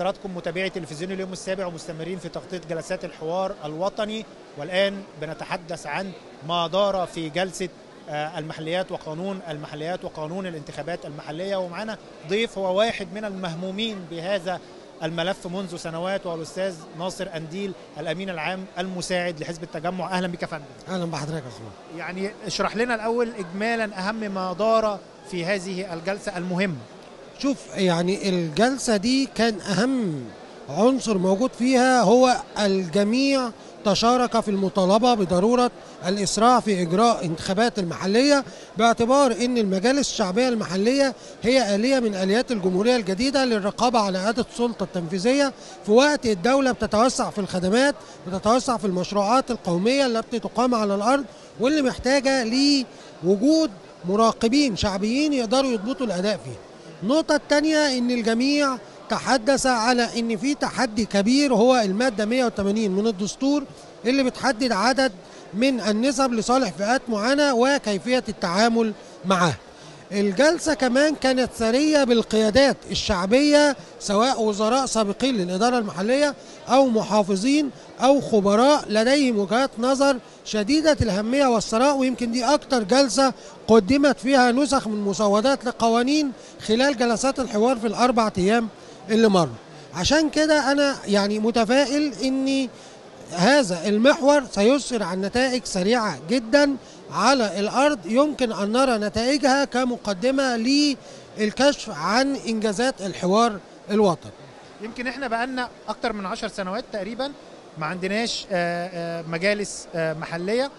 حضراتكم متابعي تلفزيون اليوم السابع ومستمرين في تغطية جلسات الحوار الوطني، والآن بنتحدث عن ما دار في جلسة المحليات وقانون المحليات وقانون الانتخابات المحلية. ومعنا ضيف هو واحد من المهمومين بهذا الملف منذ سنوات، وهو الأستاذ ناصر أنديل الأمين العام المساعد لحزب التجمع. أهلا بك يا فندم. أهلا بحضرتك يا أخوان. يعني اشرح لنا الأول إجمالا أهم ما دار في هذه الجلسة المهمة. شوف، يعني الجلسة دي كان أهم عنصر موجود فيها هو الجميع تشارك في المطالبة بضرورة الإسراع في إجراء انتخابات المحلية، باعتبار أن المجالس الشعبية المحلية هي آلية من آليات الجمهورية الجديدة للرقابة على أداة السلطة التنفيذية في وقت الدولة بتتوسع في الخدمات، بتتوسع في المشروعات القومية التي تقام على الأرض، واللي محتاجة لوجود مراقبين شعبيين يقدروا يضبطوا الأداء فيها. النقطة الثانية أن الجميع تحدث على أن في تحدي كبير هو المادة 180 من الدستور اللي بتحدد عدد من النسب لصالح فئات معينة وكيفية التعامل معها. الجلسة كمان كانت ثرية بالقيادات الشعبية، سواء وزراء سابقين للإدارة المحلية أو محافظين أو خبراء لديهم وجهات نظر شديدة الأهمية والثراء، ويمكن دي أكتر جلسة قدمت فيها نسخ من مسودات لقوانين خلال جلسات الحوار في ال4 أيام اللي مروا. عشان كده أنا يعني متفائل إن هذا المحور سيسر عن نتائج سريعة جدا على الأرض، يمكن أن نرى نتائجها كمقدمة للكشف عن إنجازات الحوار الوطني. يمكن احنا بقالنا أكتر من 10 سنوات تقريبا ما عندناش مجالس محلية،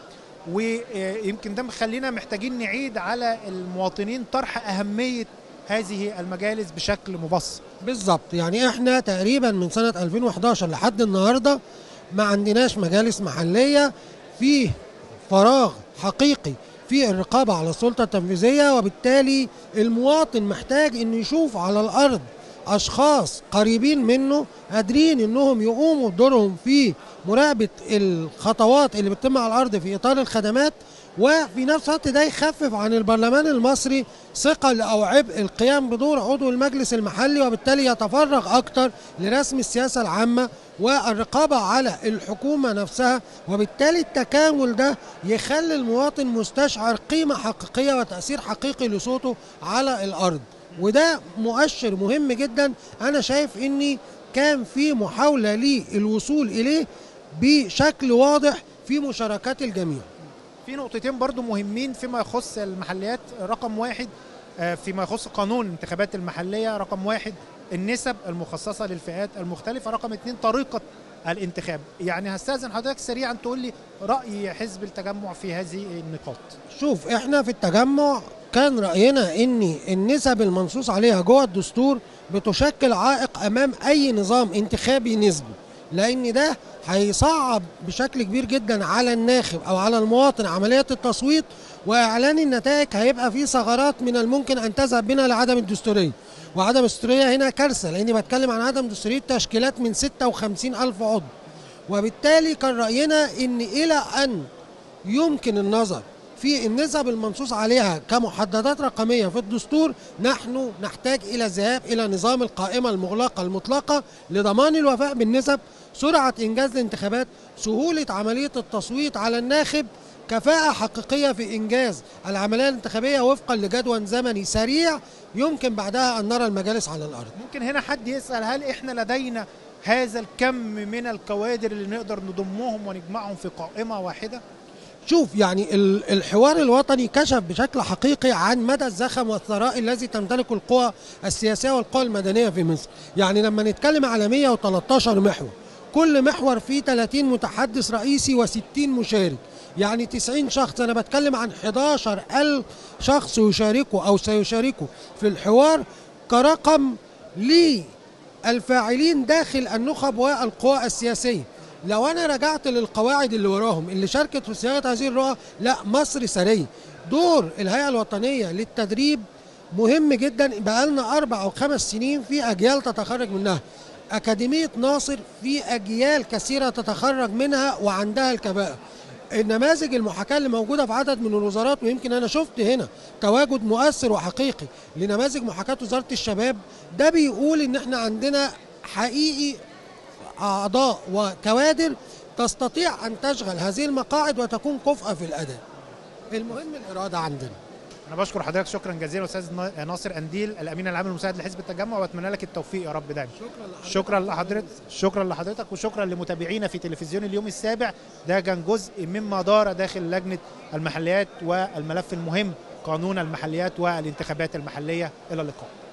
ويمكن ده مخلينا محتاجين نعيد على المواطنين طرح أهمية هذه المجالس بشكل مبسط. بالظبط، يعني احنا تقريبا من سنة 2011 لحد النهاردة ما عندناش مجالس محلية، فيه فراغ حقيقي في الرقابة على السلطة التنفيذية، وبالتالي المواطن محتاج انه يشوف على الأرض أشخاص قريبين منه قادرين انهم يقوموا بدورهم في مراقبة الخطوات اللي بتتم على الأرض في إطار الخدمات، وفي نفس الوقت ده يخفف عن البرلمان المصري ثقل أو عبء القيام بدور عضو المجلس المحلي، وبالتالي يتفرغ أكتر لرسم السياسة العامة والرقابة على الحكومة نفسها، وبالتالي التكامل ده يخلي المواطن مستشعر قيمة حقيقية وتأثير حقيقي لصوته على الأرض. وده مؤشر مهم جدا، أنا شايف إني كان في محاولة للوصول إليه بشكل واضح في مشاركات الجميع. في نقطتين برضو مهمين فيما يخص المحليات. رقم واحد فيما يخص قانون الانتخابات المحلية، رقم واحد النسب المخصصة للفئات المختلفة، رقم 2 طريقة الانتخاب. يعني هستأذن حضرتك سريعا تقول لي رأي حزب التجمع في هذه النقاط. شوف، احنا في التجمع كان رأينا ان النسب المنصوص عليها جوه الدستور بتشكل عائق امام اي نظام انتخابي نسبي، لان ده هيصعب بشكل كبير جدا على الناخب او على المواطن عملية التصويت، واعلان النتائج هيبقى فيه ثغرات من الممكن ان تذهب بنا لعدم الدستورية. وعدم الدستورية هنا كارثة، لاني بتكلم عن عدم دستورية تشكيلات من 56,000 عضو. وبالتالي كان رأينا ان الى ان يمكن النظر في النسب المنصوص عليها كمحددات رقمية في الدستور، نحن نحتاج إلى الذهاب إلى نظام القائمة المغلقة المطلقة لضمان الوفاء بالنسب، سرعة إنجاز الانتخابات، سهولة عملية التصويت على الناخب، كفاءة حقيقية في إنجاز العملية الانتخابية وفقا لجدول زمني سريع يمكن بعدها أن نرى المجالس على الأرض. ممكن هنا حد يسأل، هل إحنا لدينا هذا الكم من الكوادر اللي نقدر نضمهم ونجمعهم في قائمة واحدة؟ شوف، يعني الحوار الوطني كشف بشكل حقيقي عن مدى الزخم والثراء الذي تمتلكه القوى السياسية والقوى المدنية في مصر. يعني لما نتكلم على 113 محور، كل محور فيه 30 متحدث رئيسي و60 مشارك، يعني 90 شخص. أنا بتكلم عن 11,000 شخص يشاركوا أو سيشاركوا في الحوار كرقم للفاعلين داخل النخب والقوى السياسية. لو أنا رجعت للقواعد اللي وراهم اللي شاركت في صياغة هذه الرؤى، لا، مصر سرية. دور الهيئة الوطنية للتدريب مهم جدا، بقالنا 4 أو 5 سنين في أجيال تتخرج منها. أكاديمية ناصر في أجيال كثيرة تتخرج منها وعندها الكفاءة. النماذج المحاكاة اللي موجودة في عدد من الوزارات، ويمكن أنا شفت هنا تواجد مؤثر وحقيقي لنماذج محاكاة وزارة الشباب، ده بيقول إن إحنا عندنا حقيقي أعضاء وكوادر تستطيع أن تشغل هذه المقاعد وتكون كفء في الأداء. المهم الإرادة عندنا. أنا بشكر حضرتك شكرا جزيلا أستاذ ناصر أنديل الأمين العام المساعد لحزب التجمع، وأتمنى لك التوفيق يا رب دايما. شكرا لحضرتك وشكرا لمتابعينا في تلفزيون اليوم السابع. ده كان جزء مما دار داخل لجنة المحليات والملف المهم قانون المحليات والانتخابات المحلية. إلى اللقاء.